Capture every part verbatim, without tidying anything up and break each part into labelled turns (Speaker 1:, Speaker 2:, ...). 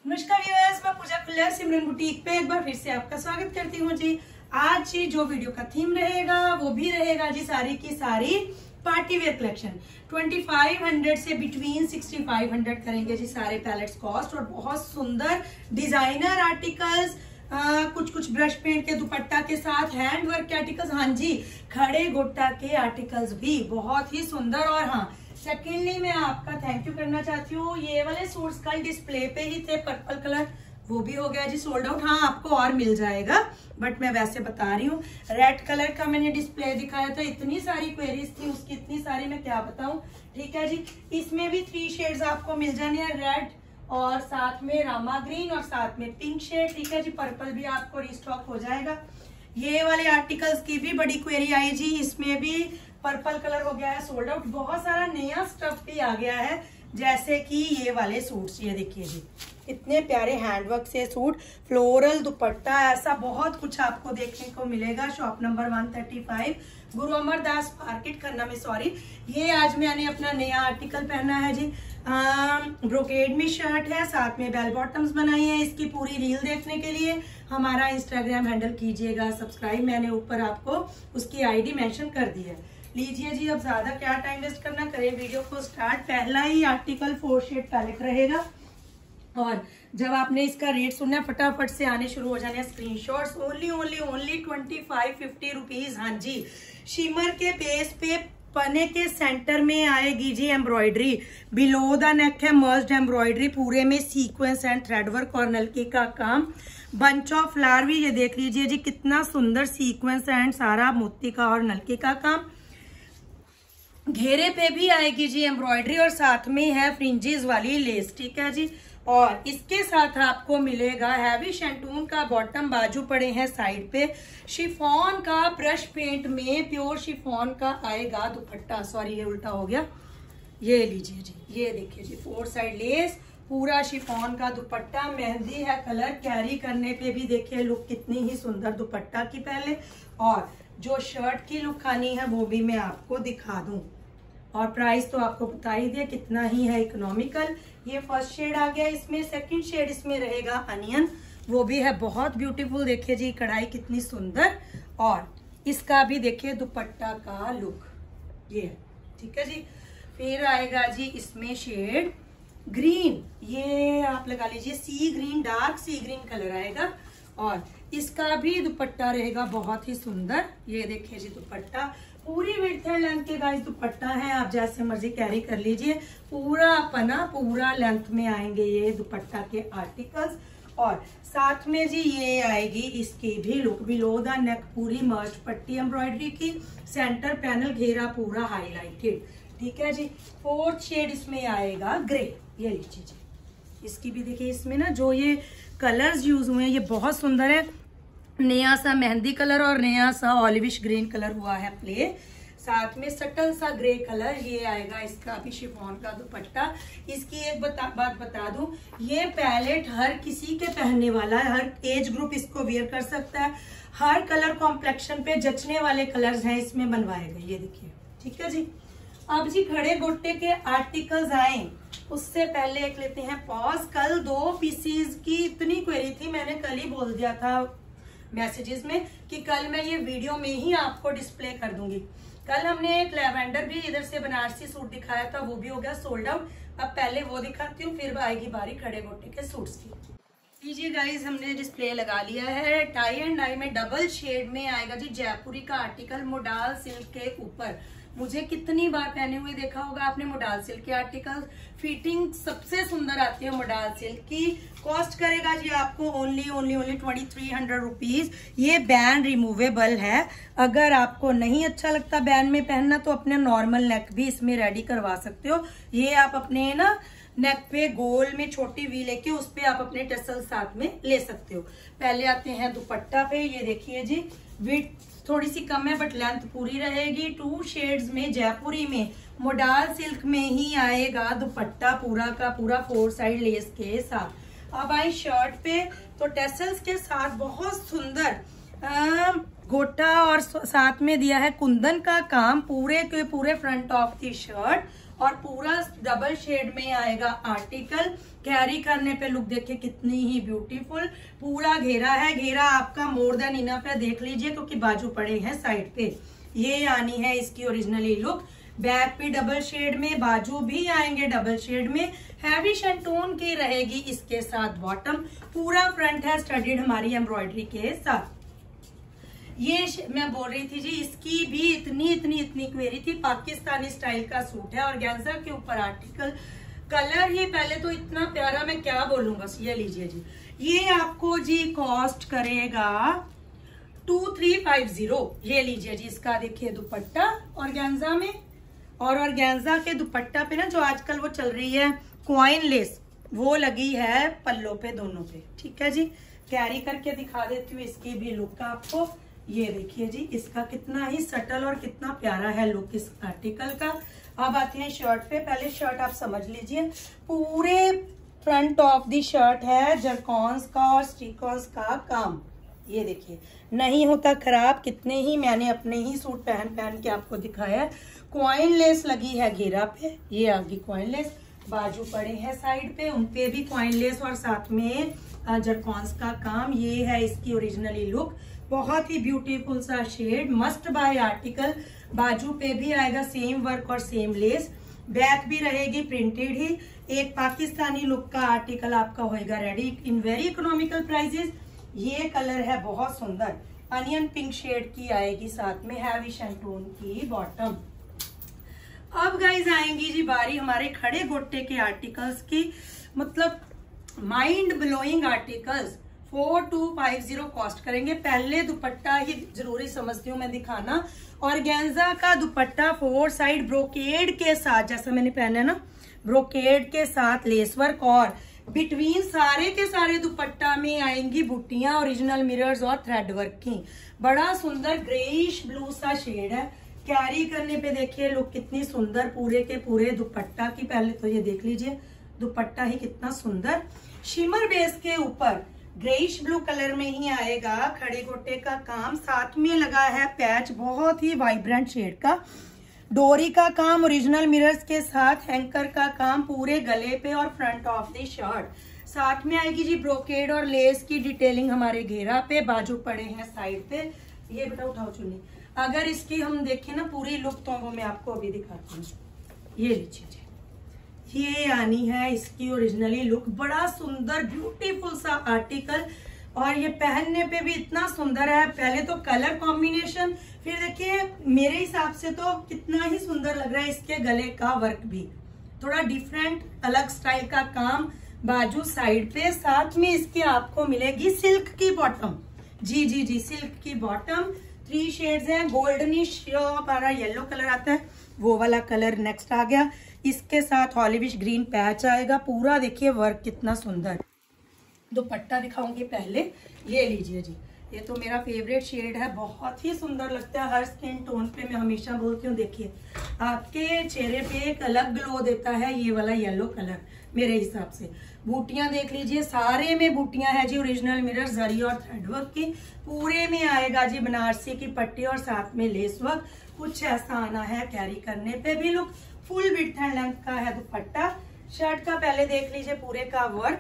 Speaker 1: नमस्कार व्यूअर्स, मैं पूजा खुल्लर सिमरन बुटीक पे एक बार फिर से आपका स्वागत करती हूँ जी। आज जी जो वीडियो का थीम रहेगा वो भी रहेगा जी सारी की सारी पार्टी वेयर कलेक्शन। पच्चीस सौ से बिटवीन पैंसठ सौ करेंगे जी सारे पैलेट्स कॉस्ट, और बहुत सुंदर डिजाइनर आर्टिकल्स, आ, कुछ कुछ ब्रश पेंट के दुपट्टा के साथ हैंड वर्क के आर्टिकल्स, हाँ जी खड़े गोटा के आर्टिकल्स भी बहुत ही सुंदर। और हाँ सेकेंडली मैं आपका थैंक यू करना चाहती हूँ, ये वाले सूट्स कल डिस्प्ले पे ही थे, पर्पल कलर वो भी हो गया जी सोल्ड आउट। हाँ आपको और मिल जाएगा बट मैं वैसे बता रही हूँ। रेड कलर का मैंने डिस्प्ले दिखाया था, इतनी सारी क्वेरीज थी उसकी, इतनी सारी मैं क्या बताऊं। ठीक है जी, इसमें भी थ्री शेड्स आपको मिल जाने हैं, रेड और साथ में रामा ग्रीन और साथ में पिंक शेड। ठीक है जी, पर्पल भी आपको रिस्टॉक हो जाएगा। ये वाले आर्टिकल्स की भी बड़ी क्वेरी आई जी, इसमें भी पर्पल कलर हो गया है सोल्ड आउट। बहुत सारा नया स्टफ भी आ गया है, जैसे कि ये वाले सूट्स, ये देखिए जी इतने प्यारे हैंडवर्क से सूट, फ्लोरल दुपट्टा, ऐसा बहुत कुछ आपको देखने को मिलेगा। शॉप नंबर एक सौ पैंतीस गुरु अमरदास मार्केट खन्ना में। सॉरी, ये आज मैंने अपना नया आर्टिकल पहना है जी, ब्रोकेड में शर्ट है, साथ में बेल बॉटम्स बनाई है। इसकी पूरी रील देखने के लिए हमारा इंस्टाग्राम हैंडल कीजिएगा सब्सक्राइब, मैंने ऊपर आपको उसकी आईडी मेंशन कर दी है। लीजिए जी, अब ज्यादा क्या टाइम वेस्ट करना, करें वीडियो को स्टार्ट। पहला ही आर्टिकल फोर शेड पैलेट रहेगा, और जब आपने इसका रेट सुनना फटाफट से आने शुरू हो जाने screenshots. Only only only twenty five fifty rupees. हाँ जी, शिमर के बेस पे पने के सेंटर में आएगी जी एम्ब्रॉयडरी, बिलो द नेक है मर्ज्ड एम्ब्रॉयडरी, पूरे में सीक्वेंस एंड थ्रेडवर्क और नलकी का काम। बंच ऑफ फ्लावर भी ये देख लीजिए जी, कितना सुंदर सीक्वेंस एंड सारा मोती का और नलकी का काम। घेरे पे भी आएगी जी एम्ब्रॉयडरी और साथ में है फ्रिंजेस वाली लेस। ठीक है जी, और इसके साथ आपको मिलेगा हैवी शैंटून का बॉटम, बाजू पड़े हैं साइड पे, शिफॉन का ब्रश पेंट में प्योर शिफॉन का आएगा दुपट्टा। सॉरी ये उल्टा हो गया, ये लीजिए जी, ये देखिए जी फोर साइड लेस, पूरा शिफॉन का दुपट्टा, मेहंदी है कलर, कैरी करने पे भी देखिए लुक कितनी ही सुंदर दुपट्टा की। पहले और जो शर्ट की लुक आनी है वो भी मैं आपको दिखा दूं, और प्राइस तो आपको बता ही दिया कितना ही है, इकोनॉमिकल। ये फर्स्ट शेड आ गया, इसमें सेकंड शेड इसमें रहेगा अनियन, वो भी है बहुत ब्यूटीफुल। देखिए जी कढ़ाई कितनी सुंदर, और इसका भी देखिए दुपट्टा का लुक ये है। ठीक है जी, फिर आएगा जी इसमें शेड ग्रीन, ये आप लगा लीजिए sea green, dark sea green colour आएगा, और इसका भी दुपट्टा रहेगा बहुत ही सुंदर। ये देखिए जी दुपट्टा पूरी विड्थ एंड लेंथ के गाइस दुपट्टा है, आप जैसे मर्जी कैरी कर लीजिए, पूरा पना पूरा लेंथ में आएंगे ये दुपट्टा के आर्टिकल्स। और साथ में जी ये आएगी इसकी भी लुक, बिलो द नेक पूरी मर्ज पट्टी एम्ब्रॉयडरी की, सेंटर पैनल घेरा पूरा हाईलाइटेड। ठीक है जी, फोर्थ शेड इसमें आएगा ग्रे, ये लीजिए जी, इसकी भी देखिए इसमें ना जो ये कलर्स यूज हुए हैं ये बहुत सुंदर है, नया सा मेहंदी कलर और नया सा ऑलिविश ग्रीन कलर हुआ है प्ले, साथ में सटल सा ग्रे कलर ये आएगा। इसका भी शिफॉन का दुपट्टा। इसकी एक बता, बात बता दूं, ये पैलेट हर किसी के पहनने वाला है, हर एज ग्रुप इसको वेयर कर सकता है, हर कलर कॉम्प्लेक्शन पे जचने वाले कलर्स हैं इसमें बनवाए गए, ये देखिए। ठीक है जी, अब जी खड़े गोटे के आर्टिकल्स आए उससे पहले एक लेते हैं पॉज। कल दो पीसीज की इतनी क्वेरी थी, मैंने कल ही बोल दिया था मैसेजेस में कि कल मैं ये वीडियो में ही आपको डिस्प्ले कर दूंगी। कल हमने एक लैवेंडर भी इधर से बनारसी सूट दिखाया था, वो भी हो गया सोल्ड आउट। अब पहले वो दिखाती हूँ, फिर आएगी बारी खड़े गोटे के सूट्स की। लीजिए गाइज, हमने डिस्प्ले लगा लिया है, टाई एंड डाई में डबल शेड में आएगा जी जयपुरी का आर्टिकल, मोडाल सिल्क के ऊपर। मुझे कितनी बार पहने हुए देखा होगा आपने मोडाल सिल्क के आर्टिकल, फिटिंग सबसे सुंदर आती है मोडाल सिल्क की। कॉस्ट करेगा जी आपको only only only twenty three hundred rupees. ये बैन रिमूवेबल है, अगर आपको नहीं अच्छा लगता बैन में पहनना तो अपने नॉर्मल नेक भी इसमें रेडी करवा सकते हो। ये आप अपने ना नेक पे गोल में छोटी वी लेके उस पे आप अपने टसल साथ में ले सकते हो। पहले आते हैं दुपट्टा पे, ये देखिए जी विड्थ थोड़ी सी कम है बट लेंथ पूरी रहेगी। टू शेड्स में जयपुरी में मोडाल सिल्क में ही आएगा दुपट्टा, पूरा का पूरा फोर साइड लेस के साथ। अब आई शर्ट पे, तो टेसल्स के साथ बहुत सुंदर आ, गोटा और साथ में दिया है कुंदन का काम पूरे के पूरे फ्रंट ऑफ दी शर्ट, और पूरा डबल शेड में आएगा आर्टिकल। कैरी करने पे लुक देखिए कितनी ही ब्यूटीफुल। पूरा घेरा है, घेरा आपका मोर देन इनफ है, देख लीजिए, क्योंकि बाजू पड़े हैं साइड पे। ये आनी है इसकी ओरिजिनली लुक। बैक भी डबल शेड में, बाजू भी आएंगे डबल शेड में। हैवी शैंटून की रहेगी इसके साथ बॉटम। पूरा फ्रंट है स्टडीड हमारी एम्ब्रॉयडरी के साथ। ये मैं बोल रही थी जी, इसकी भी इतनी इतनी इतनी क्वेरी थी। पाकिस्तानी स्टाइल का सूट है और गेंजा के ऊपर आर्टिकल। कलर ही पहले तो इतना प्यारा, मैं क्या बोलूं, बस ये लीजिए जी। ये आपको जी कॉस्ट करेगा टू थ्री फाइव जीरो। ये लीजिए जी, इसका देखिए दुपट्टा और गेंजा में, और और गेंजा के दुपट्टा पे ना जो आजकल वो चल रही है क्वाइन लेस, वो लगी है पल्लों पे, दोनों पे। ठीक है जी, कैरी करके दिखा देती हूँ इसकी भी लुक आपको। ये देखिए जी, इसका कितना ही सटल और कितना प्यारा है लुक इस आर्टिकल का। अब आते हैं शर्ट पे। पहले शर्ट आप समझ लीजिए, पूरे फ्रंट ऑफ दी शर्ट है जरकॉन्स का और स्टिकॉन्स का काम। ये देखिए, नहीं होता खराब। कितने ही मैंने अपने ही सूट पहन पहन के आपको दिखाया है। क्वाइन लेस लगी है घेरा पे, ये आ गई क्वाइन लेस। बाजू पड़े हैं साइड पे, उनपे भी क्वाइन लेस और साथ में जरकॉन्स का काम। ये है इसकी ओरिजिनली लुक। बहुत ही ब्यूटीफुल सा शेड, मस्ट बाय आर्टिकल। बाजू पे भी आएगा सेम वर्क और सेम लेस। बैक भी रहेगी प्रिंटेड ही। एक पाकिस्तानी लुक का आर्टिकल आपका होएगा ready in very economical prices. ये कलर है बहुत सुंदर, अनियन पिंक शेड की आएगी, साथ में हैवी शैंटून की बॉटम। अब गाइज आएंगी जी बारी हमारे खड़े गोटे के आर्टिकल्स की, मतलब mind blowing articles. Four two five zero cost करेंगे। पहले दुपट्टा ही जरूरी समझती हूँ मैं दिखाना। और गेंजा का दुपट्टा फोर साइड ब्रोकेड के साथ, जैसा मैंने पहना है ना, ब्रोकेड के साथ लेस वर्क, और बिटवीन सारे के सारे दुपट्टा में आएंगी बुट्टियां, ओरिजिनल मिरर्स और थ्रेड वर्क की। बड़ा सुंदर ग्रेइश ब्लू सा शेड है। कैरी करने पे देखिए लुक कितनी सुंदर, पूरे के पूरे दुपट्टा की। पहले तो ये देख लीजिए, दुपट्टा ही कितना सुंदर। शिमर बेस के ऊपर ग्रेइश ब्लू कलर में ही आएगा खड़े गोटे का काम। साथ में लगा है पैच, बहुत ही वाइब्रेंट शेड का। डोरी का काम, ओरिजिनल मिरर्स के साथ हैंकर का काम पूरे गले पे और फ्रंट ऑफ द शर्ट। साथ में आएगी जी ब्रोकेड और लेस की डिटेलिंग हमारे घेरा पे। बाजू पड़े हैं साइड पे। ये बेटा उठाओ चुन्नी। अगर इसकी हम देखें ना पूरी लुक, तो वो मैं आपको अभी दिखाती हूँ। ये लीजिए जी, ये आनी है इसकी ओरिजिनली लुक। बड़ा सुंदर ब्यूटीफुल सा आर्टिकल, और ये पहनने पे भी इतना सुंदर है। पहले तो कलर कॉम्बिनेशन, फिर देखिए मेरे हिसाब से तो कितना ही सुंदर लग रहा है। इसके गले का वर्क भी थोड़ा डिफरेंट, अलग स्टाइल का काम। बाजू साइड पे, साथ में इसके आपको मिलेगी सिल्क की बॉटम। जी जी जी, सिल्क की बॉटम। थ्री शेड्स हैं, गोल्डनिश हमारा येलो कलर आता है, वो वाला कलर नेक्स्ट आ गया। इसके साथ ऑलिविश ग्रीन पैच आएगा। पूरा देखिए वर्क कितना सुंदर। दुपट्टा दिखाऊंगी पहले। ये लीजिए जी, ये तो मेरा फेवरेट शेड है, बहुत ही सुंदर लगता है हर स्किन टोन पे। मैं हमेशा बोलती हूँ, देखिए आपके चेहरे पे एक अलग ग्लो देता है ये वाला येलो कलर मेरे हिसाब से। बूटियां देख लीजिए, सारे में बूटियां है जी, ओरिजिनल मिरर, जरी और थ्रेड वर्क की। पूरे में आएगा जी बनारसी की पट्टी और साथ में लेस वर्क। कुछ ऐसा आना है कैरी करने पे भी look. Full width and length का है दुपट्टा। शर्ट का पहले देख लीजिए पूरे का वर्क।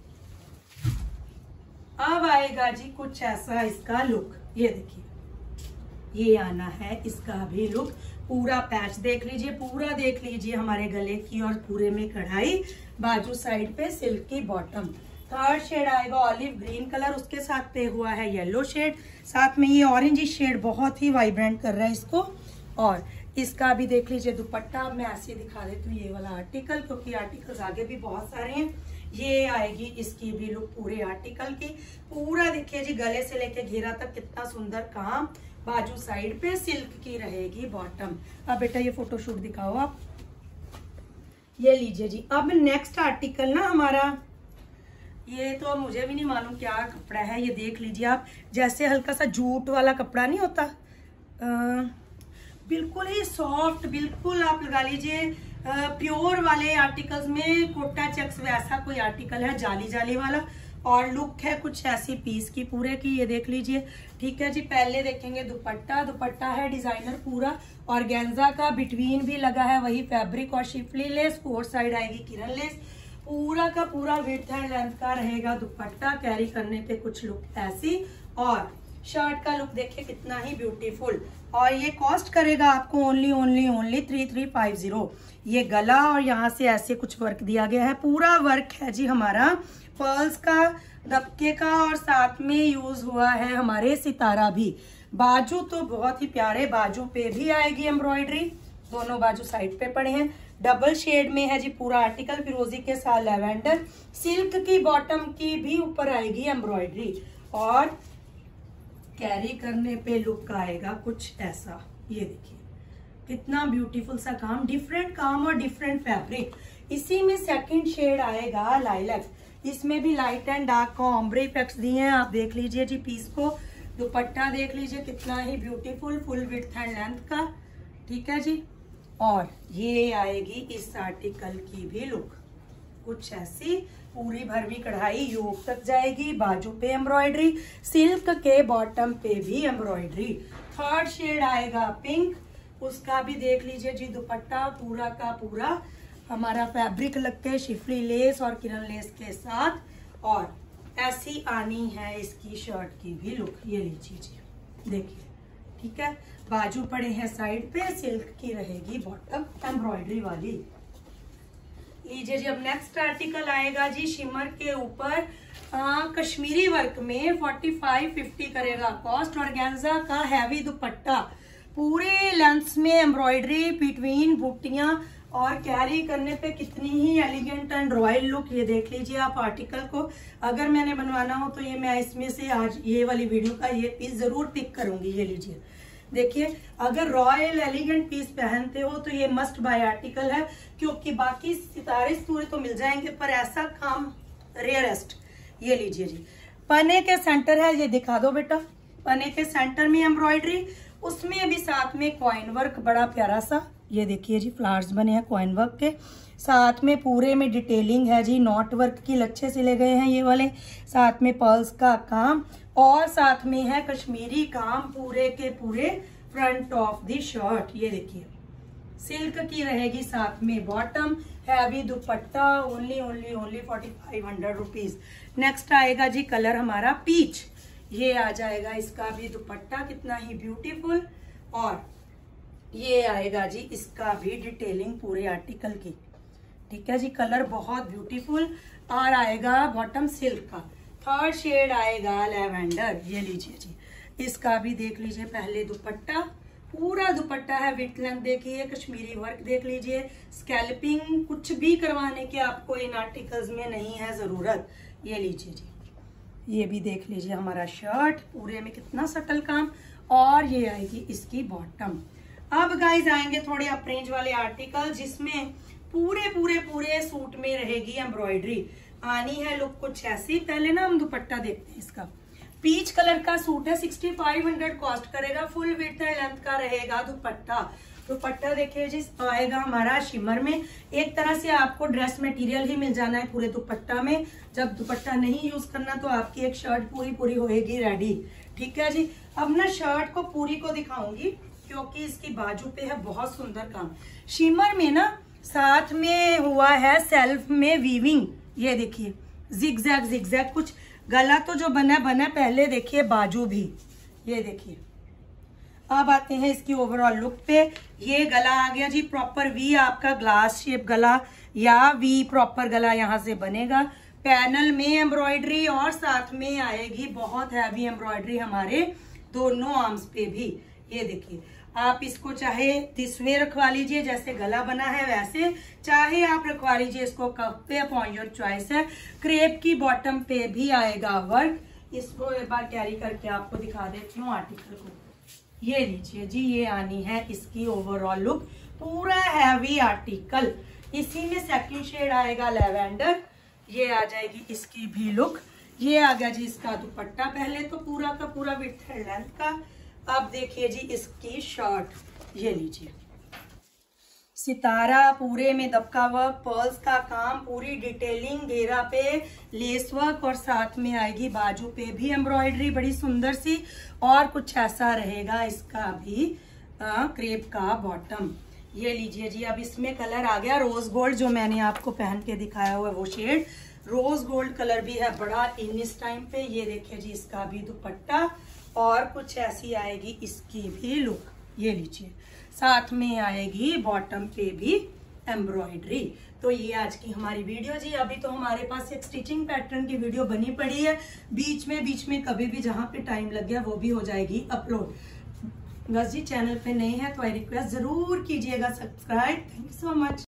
Speaker 1: अब आएगा जी कुछ ऐसा इसका लुक। ये देखिए, ये आना है इसका भी लुक। पूरा पैच देख लीजिए, पूरा देख लीजिए हमारे गले की, और पूरे में कढ़ाई। बाजू साइड पे सिल्क की बॉटम। थर्ड शेड आएगा ऑलिव ग्रीन कलर, उसके साथ पे हुआ है येलो शेड। साथ में ये ऑरेंज शेड बहुत ही वाइब्रेंट कर रहा है इसको। और इसका भी देख लीजिए दुपट्टा। अब मैं ऐसे दिखा देती हूँ ये वाला आर्टिकल, क्योंकि आर्टिकल्स आगे भी बहुत सारे हैं। ये आएगी इसकी भी लुक पूरे आर्टिकल की। पूरा देखिए जी, गले से लेके घेरा तक कितना सुंदर काम। बाजू साइड पे सिल्क की रहेगी बॉटम। अब बेटा ये फोटोशूट दिखाओ आप। ये लीजिए जी, अब नेक्स्ट आर्टिकल ना हमारा, ये तो मुझे भी नहीं मालूम क्या कपड़ा है। ये देख लीजिए आप, जैसे हल्का सा जूट वाला कपड़ा नहीं होता, आ, बिल्कुल ही सॉफ्ट, बिल्कुल आप लगा लीजिए प्योर वाले आर्टिकल्स में कोटा चेक्स वैसा कोई आर्टिकल है, जाली जाली वाला। और लुक है कुछ ऐसी पीस की पूरे की, ये देख लीजिए। ठीक है जी, पहले देखेंगे दुपट्टा। दुपट्टा है डिजाइनर पूरा ऑर्गेन्जा का, बिटवीन भी लगा है वही फैब्रिक और शिफली लेस, फोर साइड आएगी किरण लेस। पूरा का पूरा विड्थ एंड लेंथ का रहेगा दुपट्टा, कैरी करने पे कुछ लुक ऐसी। और शर्ट का लुक देखिए कितना ही ब्यूटीफुल। और ये कॉस्ट करेगा आपको only only only three three five zero. ये गला और यहाँ से ऐसे कुछ वर्क दिया गया है, पूरा वर्क है जी हमारा पर्ल्स का, दबके का, और साथ में यूज हुआ है हमारे सितारा भी। बाजू तो बहुत ही प्यारे, बाजू पे भी आएगी एम्ब्रॉयडरी, दोनों बाजू साइड पे पड़े हैं। डबल शेड में है जी पूरा आर्टिकल, फिरोजी के साथ लेवेंडर। सिल्क की बॉटम की भी ऊपर आएगी एम्ब्रॉयडरी, और कैरी करने पे लुक आएगा कुछ ऐसा। ये देखिए कितना ब्यूटीफुल सा काम, डिफरेंट काम और डिफरेंट फैब्रिक। इसी में सेकंड शेड आएगा लाइलैक, इसमें भी लाइट एंड डार्क को ऑम्ब्रे इफेक्ट्स दिए हैं। आप देख लीजिए जी पीस को, दुपट्टा देख लीजिए कितना ही beautiful, full width and length का। ठीक है जी, और ये आएगी इस आर्टिकल की भी लुक कुछ ऐसी, पूरी भरवी कढ़ाई योग तक जाएगी, बाजू पे एम्ब्रॉयडरी, सिल्क के बॉटम पे भी एम्ब्रॉयडरी। थर्ड शेड आएगा पिंक, उसका भी देख लीजिए जी दुपट्टा पूरा का पूरा हमारा फैब्रिक लग के शिफली लेस और किरण लेस के साथ। और ऐसी आनी है इसकी शर्ट की भी लुक, ये लीजिए जी देखिए। ठीक है, बाजू पड़े हैं साइड पे, सिल्क की रहेगी बॉटम एम्ब्रॉयडरी वाली। लीजिए जी, अब नेक्स्ट आर्टिकल आएगा जी शिमर के ऊपर कश्मीरी वर्क में, फोर्टी फाइव फिफ्टी करेगा कॉस्ट। ऑर्गेन्जा का हैवी दुपट्टा, पूरे लेंथ में एम्ब्रॉयडरी, बिटवीन बूटियां, और कैरी करने पे कितनी ही एलिगेंट एंड रॉयल लुक। ये देख लीजिए आप आर्टिकल को, अगर मैंने बनवाना हो तो ये मैं इसमें से आज ये वाली वीडियो का ये पीस जरूर पिक करूंगी। ये लीजिए देखिए, अगर रॉयल एलिगेंट पीस पहनते हो तो ये मस्ट बाय आर्टिकल है, क्योंकि बाकी सितारे सूरे तो मिल जाएंगे पर ऐसा काम रेयरेस्ट। ये लीजिए जी, पने के सेंटर है, ये दिखा दो बेटा, पने के सेंटर में एम्ब्रॉयडरी, उसमें भी साथ में कॉइन वर्क बड़ा प्यारा सा। ये देखिए जी फ्लावर्स बने हैं कॉइन वर्क के, साथ में पूरे में डिटेलिंग है जी, नॉट वर्क की लच्छे सिले गए हैं ये वाले, साथ में पर्ल्स का काम, और साथ में है कश्मीरी काम पूरे के पूरे फ्रंट ऑफ दी शर्ट। ये देखिए सिल्क की रहेगी साथ में bottom, heavy dupatta, only only only forty five hundred rupees. Next आएगा जी कलर हमारा पीच, ये आ जाएगा इसका भी दुपट्टा कितना ही ब्यूटीफुल, और ये आएगा जी इसका भी डिटेलिंग पूरे आर्टिकल की। ठीक है जी, कलर बहुत ब्यूटीफुल, और आएगा बॉटम सिल्क का। थर्ड शेड आएगा लेवेंडर, ये लीजिए जी, इसका भी देख लीजिए पहले दुपट्टा, पूरा दुपट्टा है, विथ लेंथ देखिए, कश्मीरी वर्क देख लीजिए, स्कैल्पिंग कुछ भी करवाने की आपको इन आर्टिकल्स में नहीं है जरूरत। ये लीजिए जी, ये भी देख लीजिए हमारा शर्ट, पूरे में कितना सटल काम, और ये आएगी इसकी बॉटम। अब गाइज आएंगे थोड़े अप रेंज वाले आर्टिकल, जिसमें पूरे पूरे पूरे सूट में रहेगी एम्ब्रॉयडरी। आनी है लुक कुछ ऐसी। पहले ना हम दुपट्टा देखते हैं इसका। पीच कलर का सूट है, सिक्सटी फाइव हंड्रेड कॉस्ट करेगा, फुल विड्थ एंड लेंथ का रहेगा दुपट्टा। दुपट्टा देखिए जी आएगा हमारा शिमर में, एक तरह से आपको ड्रेस मटेरियल ही मिल जाना है पूरे दुपट्टा में। जब दुपट्टा नहीं यूज करना तो आपकी एक शर्ट पूरी पूरी होएगी रेडी। ठीक है जी, अब ना शर्ट को पूरी को दिखाऊंगी, क्योंकि इसकी बाजू पे है बहुत सुंदर काम। शिमर में ना साथ में हुआ है सेल्फ में वीविंग, ये देखिए जिगजैग जिगजैग कुछ। गला तो जो बना बना, पहले देखिए बाजू भी, ये देखिए। अब आते हैं इसकी ओवरऑल लुक पे। ये गला आ गया जी प्रॉपर वी, आपका ग्लास शेप गला या वी प्रॉपर गला यहाँ से बनेगा। पैनल में एम्ब्रॉयडरी, और साथ में आएगी बहुत हैवी एम्ब्रॉयडरी हमारे दोनों आर्म्स पे भी। ये देखिए, आप इसको चाहे दिसवे रखवा लीजिए जैसे गला बना है वैसे, चाहे आप रखवा लीजिए इसको कफ पे, अपॉन योर चॉइस है। क्रेप की बॉटम पे भी आएगा वर्क। इसको एक बार कैरी करके आपको दिखा देती हूँ आर्टिकल को। ये लीजिए जी, ये आनी है इसकी ओवरऑल लुक, पूरा हैवी आर्टिकल। इसी में सेकंड शेड आएगा लेवेंडर, ये आ जाएगी इसकी भी लुक। ये आ गया जी इसका दुपट्टा, पहले तो पूरा का पूरा विड्थ एंड लेंथ का। अब देखिए जी इसकी शर्ट, ये लीजिए सितारा, पूरे में दबका वर्क, पर्ल्स का काम, पूरी डिटेलिंग, घेरा पे लेस वर्क और साथ में आएगी बाजू पे भी एम्ब्रॉयडरी बड़ी सुंदर सी। और कुछ ऐसा रहेगा इसका भी आ, क्रेप का बॉटम। ये लीजिए जी। अब इसमें कलर आ गया रोज गोल्ड, जो मैंने आपको पहन के दिखाया हुआ है वो शेड रोज गोल्ड कलर भी है बड़ा इन इस टाइम पे। ये देखिए जी इसका भी दुपट्टा और कुछ ऐसी आएगी इसकी भी लुक। ये लीजिए, साथ में आएगी बॉटम पे भी एम्ब्रॉयडरी। तो ये आज की हमारी वीडियो जी। अभी तो हमारे पास एक स्टिचिंग पैटर्न की वीडियो बनी पड़ी है, बीच में बीच में कभी भी जहां पे टाइम लग गया वो भी हो जाएगी अपलोड। बस जी, चैनल पे नए हैं तो आई रिक्वेस्ट जरूर कीजिएगा subscribe. Thank you so much.